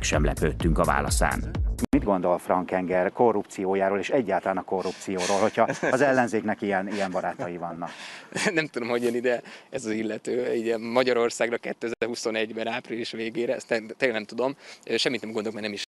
meg sem lepődtünk a válaszán. Mit gondol Frank Enger korrupciójáról és egyáltalán a korrupcióról, hogyha az ellenzéknek ilyen barátai vannak? Nem tudom, hogy jön ide ez az illető, így Magyarországra 2021-ben április végére, ezt tényleg nem tudom, semmit nem gondolok, mert nem is